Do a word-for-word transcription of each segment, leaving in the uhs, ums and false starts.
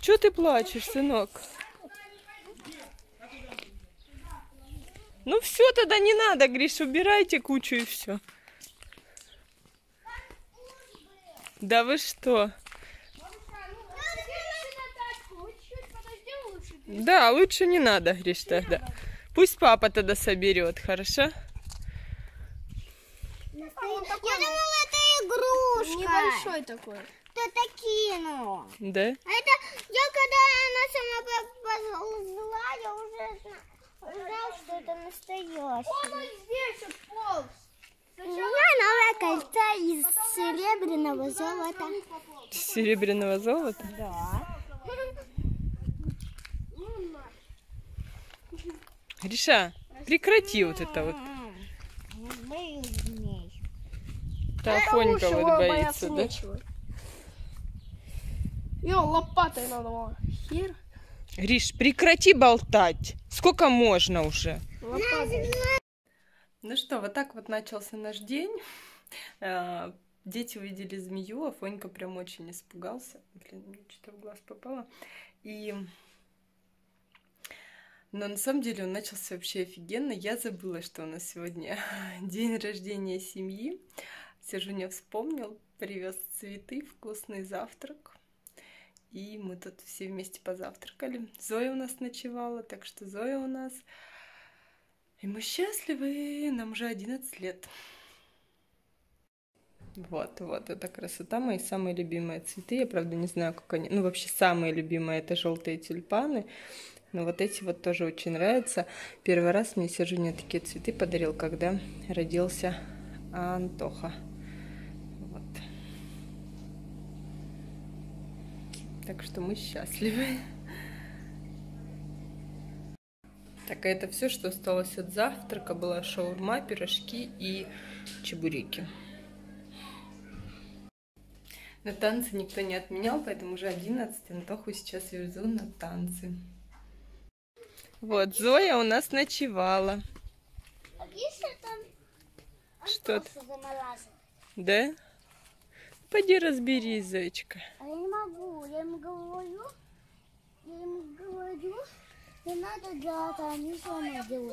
Чего ты плачешь, сынок? Ну все, тогда не надо, Гриш, убирайте кучу и все. Да вы что? Да, лучше не надо, Гриш, тогда. Пусть папа тогда соберет, хорошо? Я думала, это игрушка. Небольшой такой. Кто-то кинул. Да? А это я когда она сама поползла, я уже знал, что это настоящее. Он здесь отполз. У меня новое кольцо из серебряного золота. Серебряного золота? Да. Гриша, прекрати вот это вот. Та Афонька вот боится, да? Ее лопатой надо было. Хер. Гриш, прекрати болтать. Сколько можно уже? Лопатой. Ну что, вот так вот начался наш день. Дети увидели змею, а Фонька прям очень испугался. Блин, мне что-то в глаз попало. И... Но на самом деле он начался вообще офигенно. Я забыла, что у нас сегодня день рождения семьи. Сержуня вспомнил, привез цветы, вкусный завтрак. И мы тут все вместе позавтракали. Зоя у нас ночевала, так что Зоя у нас. И мы счастливы, нам уже одиннадцать лет. Вот, вот, это красота, мои самые любимые цветы. Я, правда, не знаю, как они... Ну, вообще, самые любимые — это желтые тюльпаны. Но вот эти вот тоже очень нравятся. Первый раз мне Сержуня такие цветы подарил, когда родился Антоха. Вот. Так что мы счастливы. Так, а это все, что осталось от завтрака. Была шаурма, пирожки и чебуреки. На танцы никто не отменял, поэтому уже одиннадцать. Антоху сейчас везу на танцы. Вот, Зоя у нас ночевала. А если там Что ты? Да? Пойди разберись, Зоечка. А я не могу, я ему говорю, я ему говорю, не надо делать, а они сами делают.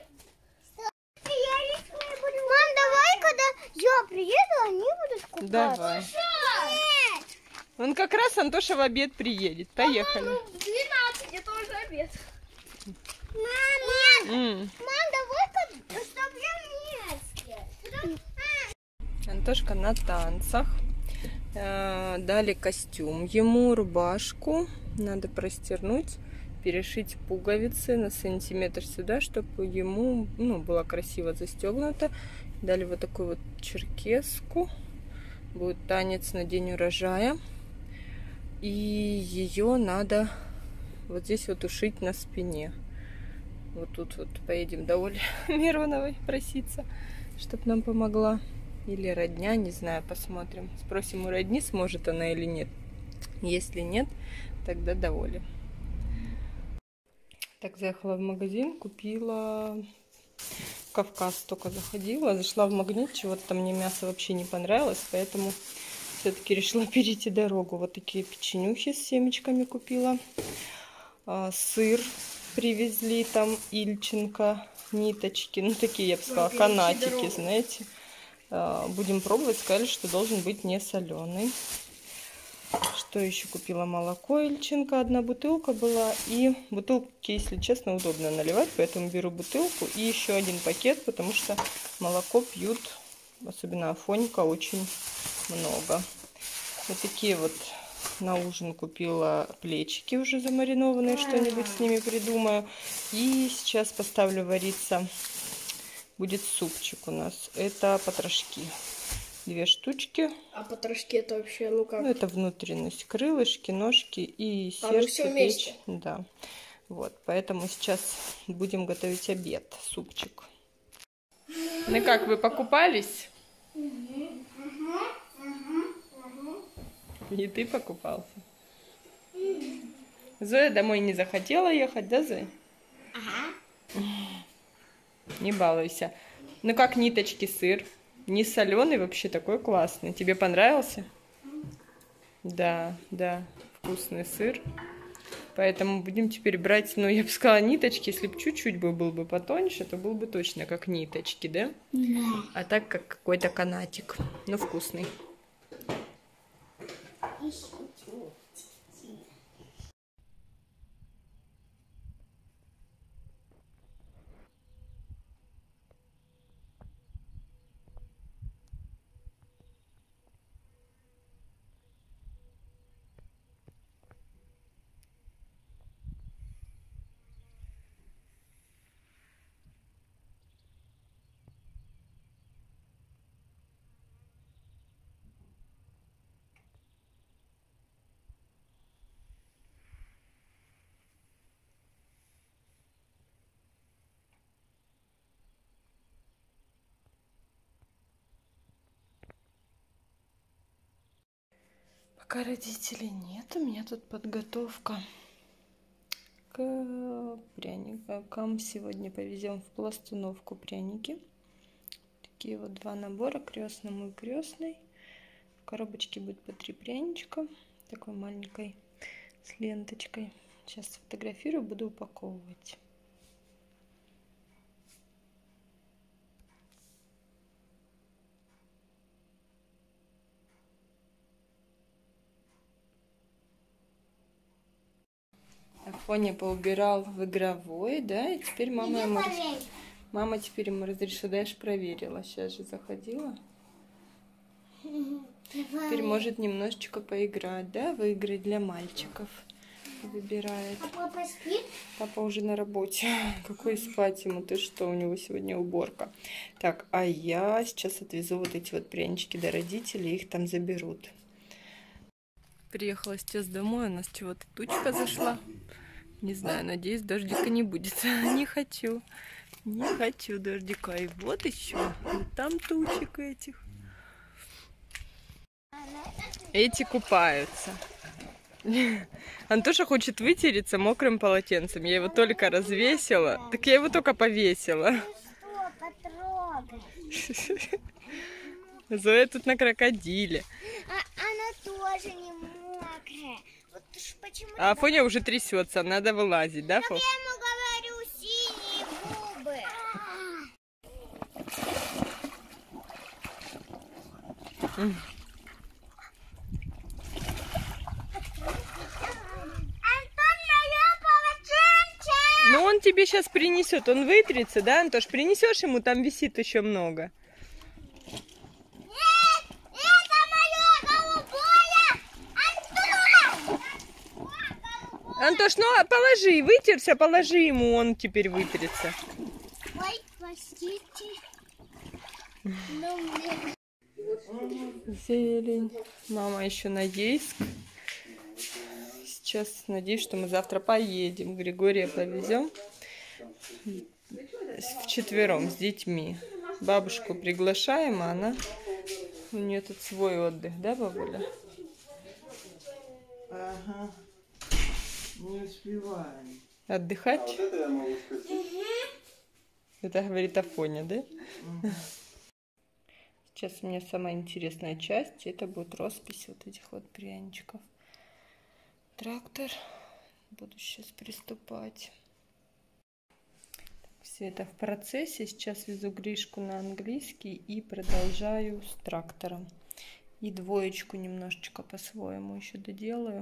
Мам, давай, когда я приеду, они будут купаться. Давай. Нет. Он как раз, Антоша, в обед приедет. Поехали. Ну, в двенадцать, это уже обед. Мама, М. мам, давай, чтобы я вместе. Антошка на танцах. Э, Дали костюм ему, рубашку. Надо простернуть, перешить пуговицы на сантиметр сюда, чтобы ему, ну, было красиво застегнуто. Дали вот такую вот черкеску. Будет танец на день урожая. И ее надо вот здесь вот ушить на спине. Вот тут вот поедем до Оли Мироновой проситься, чтобы нам помогла. Или родня, не знаю, посмотрим. Спросим у родни, сможет она или нет. Если нет, тогда до Оли. Так, заехала в магазин, купила Кавказ, только заходила. Зашла в Магнит, чего-то мне мясо вообще не понравилось, поэтому все-таки решила перейти дорогу. Вот такие печенюхи с семечками купила. А, сыр привезли, там Ильченко, ниточки, ну такие, я бы сказала, канатики, знаете. А, будем пробовать, сказали, что должен быть не соленый. Что еще купила? Молоко Ильченко, одна бутылка была. И бутылки, если честно, удобно наливать, поэтому беру бутылку и еще один пакет, потому что молоко пьют, особенно Афонька, очень много. Вот такие вот на ужин купила плечики уже замаринованные, что-нибудь с ними придумаю. И сейчас поставлю вариться, будет супчик у нас. Это потрошки. Две штучки. А потрошки это вообще, ну как? Ну, это внутренность, крылышки, ножки и А, ну сердце, всё печень. вместе. Да. Вот, поэтому сейчас будем готовить обед, супчик. Ну как, вы покупались? И ты покупался? Зоя домой не захотела ехать, да, Зоя? Ага. Не балуйся. Ну как ниточки сыр? Не соленый, вообще такой классный. Тебе понравился? Да, да, вкусный сыр. Поэтому будем теперь брать, ну, я бы сказала, ниточки. Если бы чуть-чуть бы был бы потоньше, то был бы точно как ниточки, да? Да. А так как какой-то канатик. Но вкусный. Пока родителей нет, у меня тут подготовка к пряникам. Сегодня повезем в Пластуновку пряники. Такие вот два набора, крестному и крестной. В коробочке будет по три пряничка, такой маленькой, с ленточкой. Сейчас сфотографирую, буду упаковывать. Афоня поубирал в игровой, да, и теперь мама ему, мама теперь ему разрешила, да, я ж проверила, сейчас же заходила. Теперь может немножечко поиграть, да, в игры для мальчиков. Выбирает. А папа спит? Папа уже на работе. Какой спать ему? Ты что, у него сегодня уборка. Так, а я сейчас отвезу вот эти вот прянички до родителей, их там заберут. Приехала сейчас домой, у нас чего-то тучка зашла. Не знаю, надеюсь, дождика не будет. Не хочу. Не хочу дождика. И вот еще. И там тучек этих. Эти купаются. Антоша хочет вытереться мокрым полотенцем. Я его только развесила. Так я его только повесила. Что, потрогай. Зоя тут на крокодиле. А она тоже не мокрая. Вот почему... А Афоня уже трясется. Надо вылазить, да, Фо? Я ему говорю, синие губы. Mm. Ну он тебе сейчас принесет, он вытрется, да, Антош? Принесешь ему, там висит еще много. Нет, это мое голубое! Антон! Антош, ну положи, вытерся, положи ему, он теперь вытрется. Ой, простите. Зелень. Мама еще на Ейск. Сейчас надеюсь, что мы завтра поедем. Григория повезем вчетвером с детьми. Бабушку приглашаем, а она... У нее тут свой отдых, да, бабуля? Ага. Не успеваем. Отдыхать? А вот это я могу сказать. Это говорит Афоня, да? Угу. Сейчас у меня самая интересная часть. Это будет роспись вот этих вот пряничков. Трактор. Буду сейчас приступать. Все это в процессе. Сейчас везу Гришку на английский и продолжаю с трактором. И двоечку немножечко по-своему еще доделаю.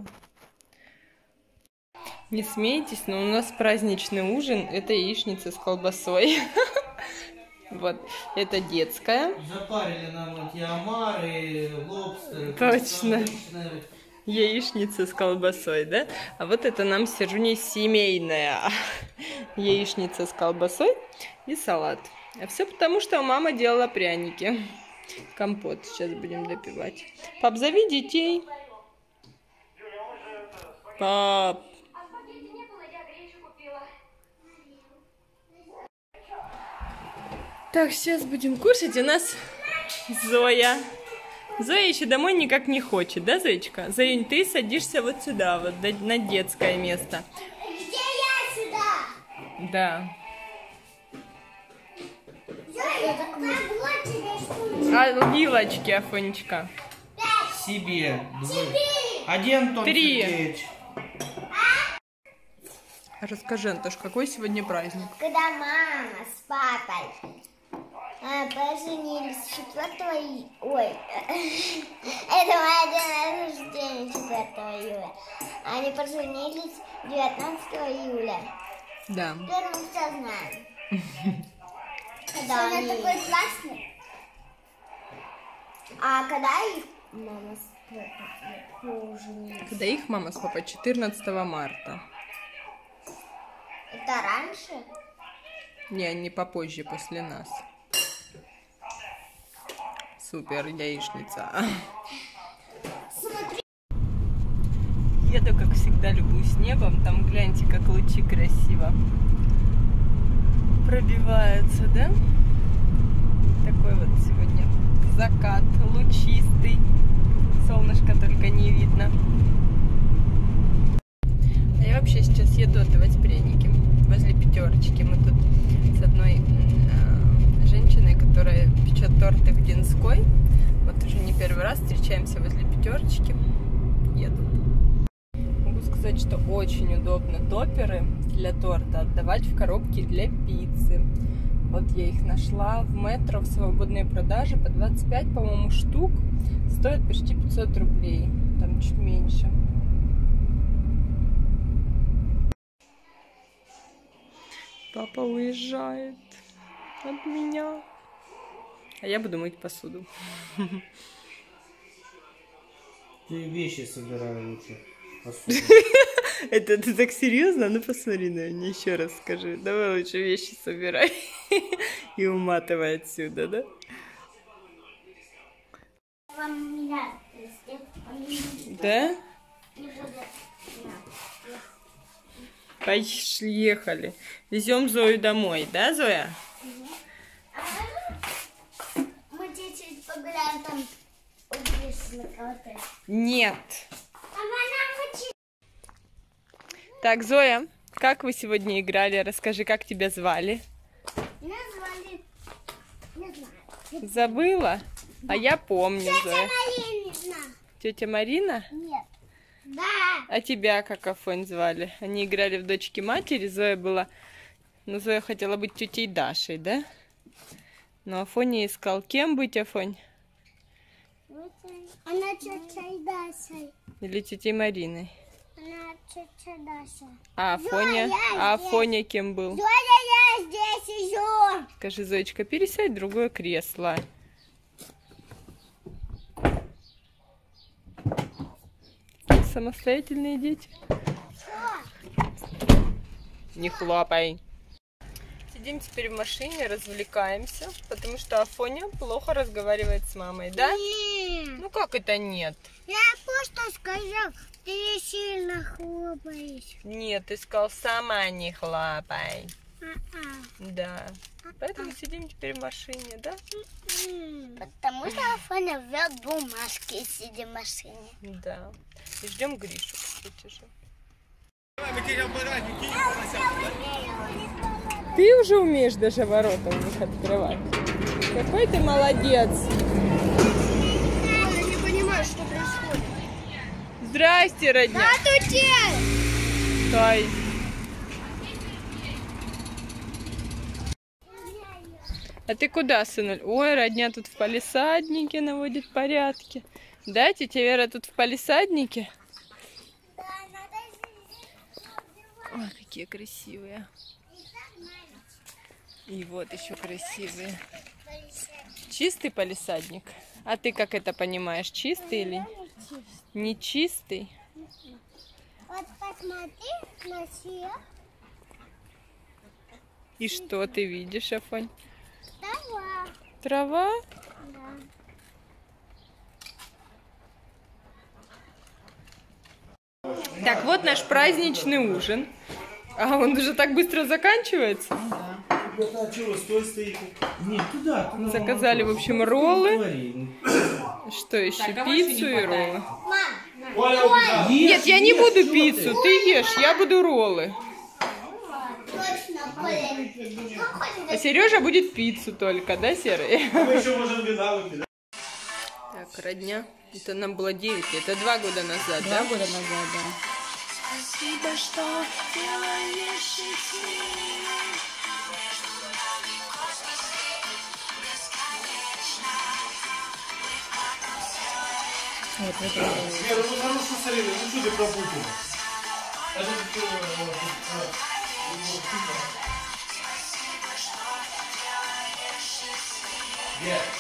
Не смейтесь, но у нас праздничный ужин. Это яичница с колбасой. Вот, это детская. Запарили нам эти омары, лобстеры. Точно. Яичница с колбасой, да? А вот это нам с Сержуней семейная яичница с колбасой и салат. А все потому, что мама делала пряники. Компот сейчас будем допивать. Пап, зови детей. Пап. Так, сейчас будем кушать. У нас Зоя. Зоя еще домой никак не хочет, да, Зоечка? Зоюнь, ты садишься вот сюда, вот на детское место. Где я сюда? Да. Зоя, как вот тебе что? А вилочки, Афонечка? Себе. Четыре. Один Антон Три. Сергеевич. Расскажи, Антош, какой сегодня праздник? Когда мама с папой а, поженились четвёртого июля. Ой, это мой день рождения четвёртого июля. Они поженились девятнадцатого июля. Да. Теперь мы все знаем. Когда они... такой классный. А когда их мама с папой поженились? Когда их мама с папой четырнадцатого марта. Это раньше? Не, они попозже, после нас. Супер, яичница. Смотри. Еду, как всегда, любуюсь небом. Там, гляньте, как лучи красиво пробиваются, да? Такой вот сегодня закат лучистый. Солнышко только не видно. А я вообще сейчас еду отдавать пряники возле пятерочки. Мы тут с одной э, женщиной, которая печет торты в Динской. Вот уже не первый раз встречаемся возле пятерочки. Еду. Могу сказать, что очень удобно топперы для торта отдавать в коробки для пиццы. Вот я их нашла в Метро в свободной продаже по двадцать пять, по-моему, штук. Стоит почти пятьсот рублей. Там чуть меньше. Папа уезжает от меня. А я буду мыть посуду. Ты вещи собирай лучше. Посуду. Это ты так серьезно? Ну посмотри на меня еще раз скажи. Давай лучше вещи собирай и уматывай отсюда, да? Да? Поехали. Везем Зою домой, да, Зоя? Мы чуть-чуть погуляем там. Нет. Так, Зоя, как вы сегодня играли? Расскажи, как тебя звали? Меня звали... Не знаю. Забыла? А я помню, Тетя Зоя. Марина. Тетя Марина? Нет. Да. А тебя как, Афонь, звали? Они играли в дочки матери, Зоя была... Ну, Зоя хотела быть тетей Дашей, да? Но Афоня искал. Кем быть, Афонь? Она тетя Даша. Или тетей Мариной? Она тетя Даша. А Афоня? Зоя, А здесь. Афоня кем был? Зоя, я здесь сижу. Скажи, Зоечка, пересядь в другое кресло. Самостоятельные дети. Не хлопай. Сидим теперь в машине, развлекаемся, потому что Афоня плохо разговаривает с мамой, да? Нет. Ну как это нет? Я просто сказал, ты сильно хлопаешь. Нет, ты сказал, сама не хлопай. А-а. Да. Поэтому сидим теперь в машине, да? Потому что Афоня ввел бумажки, сидя в машине. Да. И ждем Гришу, кстати же. Ты уже умеешь даже ворота у них открывать. Какой ты молодец. Я не понимаю, что происходит. Здрасте, родня. Здравствуйте! Стой. А ты куда, сынуль? Ой, родня тут в палисаднике наводит порядки. Да, тетя Вера тут в палисаднике? Ой, какие красивые. И вот еще красивые. Чистый палисадник? А ты как это понимаешь? Чистый или не чистый? Вот посмотри на все. И что ты видишь, Афонь? Трава. Трава? Да. Так, вот наш праздничный ужин. А он уже так быстро заканчивается? А чего, стой, стоит? Нет, туда, туда. Заказали, в общем, роллы. Что еще? Пиццу и роллы. Мам, Нет, я не буду пиццу, ты ешь, я буду роллы. точно, Коля. А Сережа будет пиццу только, да, Серый? Мы еще можем вина выпить. Так, родня. Это нам было девять лет, это два года назад, да? Два года назад, да. Спасибо, что делаешь Вот, вот это. Вера, ну хорошо смотри, ну что ты пропустил? Это что? Вера.